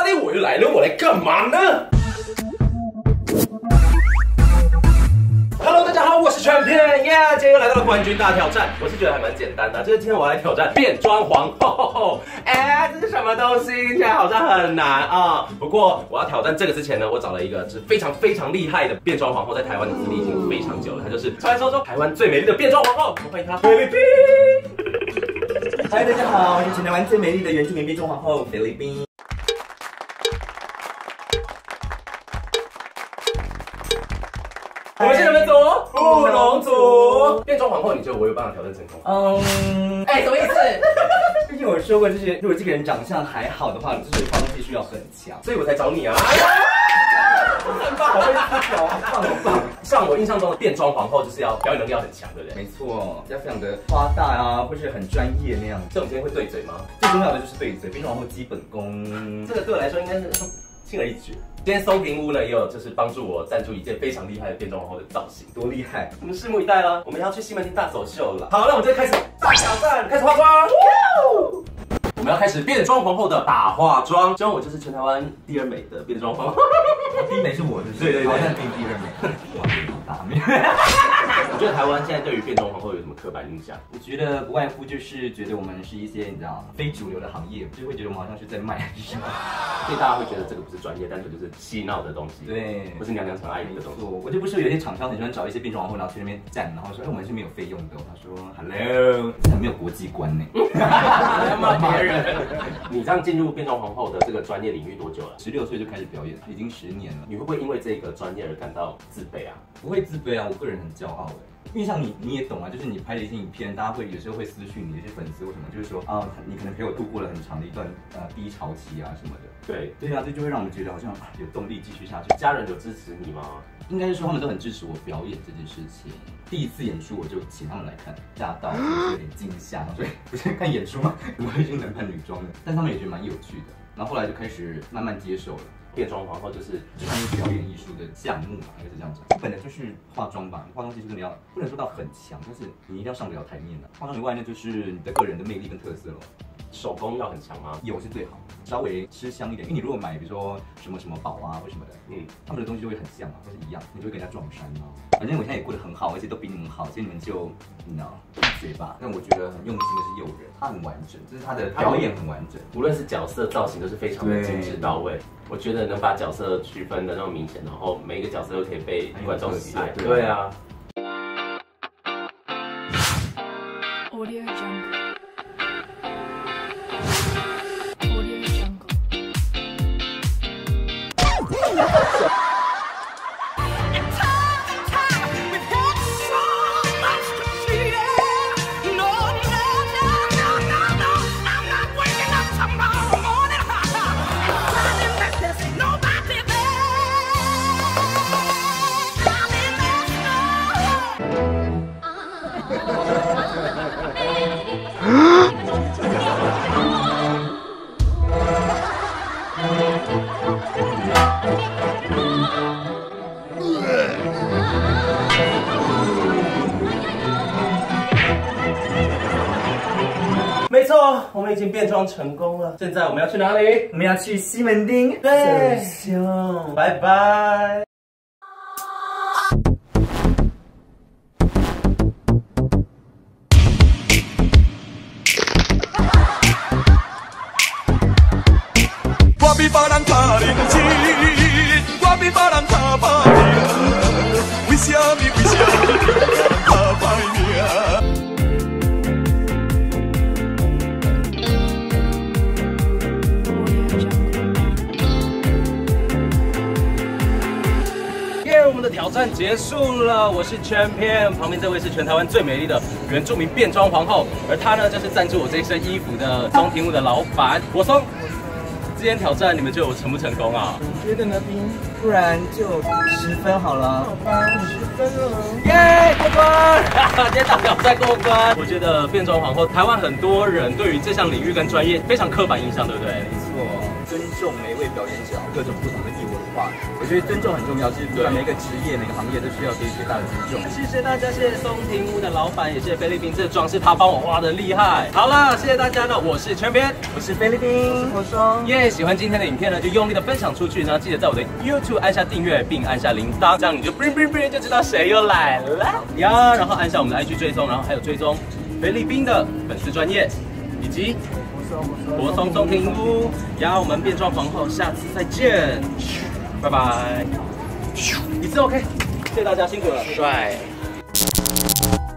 哎，我又来了，我来干嘛呢？Hello， 大家好，我是全片耶！今天又来到了冠军大挑战，我是觉得还蛮简单的，就是今天我要来挑战变装皇后。哎，这是什么东西？听起来好像很难啊。不过我要挑战这个之前呢，我找了一个是非常厉害的变装皇后，在台湾的资历已经非常久了，她就是传说中台湾最美丽的变装皇后。我们欢迎她菲律宾。 嗨，大家好，我是全台湾最美丽的原住民变装皇后菲律宾。 我们是什么族？布农族。变装皇后，你觉得我有办法挑战成功？ 哎，什么意思？毕竟我说过，就是如果这个人长相还好的话，就是化妆技术要很强， 所以我才找你啊。 很棒，好会思考，好棒。 像我印象中的变装皇后，就是要表演能力要很强，对不对？ 没错，要非常的夸大啊，或是很专业那样。 所以我们今天会对嘴吗？ 最重要的就是对嘴，变装皇后基本功， 这个对我来说应该是轻而易举。今天松平屋呢也有就是帮助我赞助一件非常厉害的变装皇后的造型， 多厉害！ 我们拭目以待了，我们要去西门町大走秀了。好，那我们就开始大挑战，开始化妆。我们要开始变装皇后的大化妆，希望我就是全台湾第2美的变装皇后。 第一美是我的， 对对对， 那变第2美，哇，大美。 我觉得台湾现在对于变装皇后有什么刻板印象？ 我觉得不外乎就是觉得我们是一些你知道非主流的行业，就会觉得我们好像是在卖还是什么， 所以大家会觉得这个不是专业，单纯就是嬉闹的东西， 对， 不是娘娘腔爱你的东西。 我就不是有些厂商很喜欢找一些变装皇后，然后去那边站，然后说，哎，我们是没有费用的。他说 ，Hello， 很没有国际观呢。 还要骂别人。你这样进入变装皇后的这个专业领域多久了 ？16岁就开始表演，已经10年了。 你会不会因为这个专业而感到自卑啊？ 不会自卑啊，我个人很骄傲哎。因为像你也懂啊，就是你拍的一些影片，大家会有时候会私讯你的一些粉丝或什么，就是说啊，你可能陪我度过了很长的一段低潮期啊什么的。 对啊，这就会让我们觉得好像有动力继续下去。 家人有支持你吗？ 应该是说他们都很支持我表演这件事情。第一次演出我就请他们来看，吓到就是有点惊吓，所以不是看演出嘛，我已经男扮女装了，但他们也觉得蛮有趣的。然后后来就开始慢慢接受了。 变装皇后就是专业表演艺术的项目嘛，应该是这样讲。本来就是化妆吧，化妆技术真的要不能说到很强，但是你一定要上得了台面的。化妆以外呢，就是你的个人的魅力跟特色咯。 手工要很强吗？ 有是最好，稍微吃香一点。因为你如果买比如说什么宝啊或什么的，他们的东西就会很像啊，或是一样，你就会跟人家撞衫啊。反正我现在也过得很好，而且都比你们好，所以你们就你知道嘴巴。但我觉得很用心的是诱人，他很完整，就是他的表演很完整， 无论是角色造型都是非常的精致到位。我觉得能把角色区分的那么明显，然后每一个角色都可以被观众喜爱。对啊。没错，我们已经变装成功了。现在我们要去哪里？ 我们要去西门町对， 走秀。 拜拜。 我比别人较认真，我比别人较打拼，为什么较歹命？ 我们的挑战结束了，我是全片，旁边这位是全台湾最美丽的原住民变装皇后，而她呢就是赞助我这身衣服的松庭屋的老板果松。今天挑战你们觉得我成不成功啊？ 我觉得呢，不然就10分好了。好吧，10分了。 耶，过关！今天大挑战过关。我觉得变装皇后，台湾很多人对于这项领域跟专业非常刻板印象，对不对？ 没错。 尊重每一位表演者，各种不同的艺文化。我觉得尊重很重要，是不管每个职业、每个行业都需要给予最大的尊重。 谢谢大家，谢谢松亭屋的老板，也谢谢菲律宾，这装饰他帮我画的厉害。好了，谢谢大家，那我是全编， 我是菲律宾，我说耶，喜欢今天的影片呢，就用力的分享出去呢，记得在我的 YouTube 按下订阅，并按下铃铛，这样你就 bling 就知道谁又来了呀。然后按下我们的 IG 追踪，然后还有追踪菲律宾的粉丝专页，以及国松松亭屋呀。我们变装皇后，下次再见，拜拜。一次 OK，谢谢大家辛苦了，帅。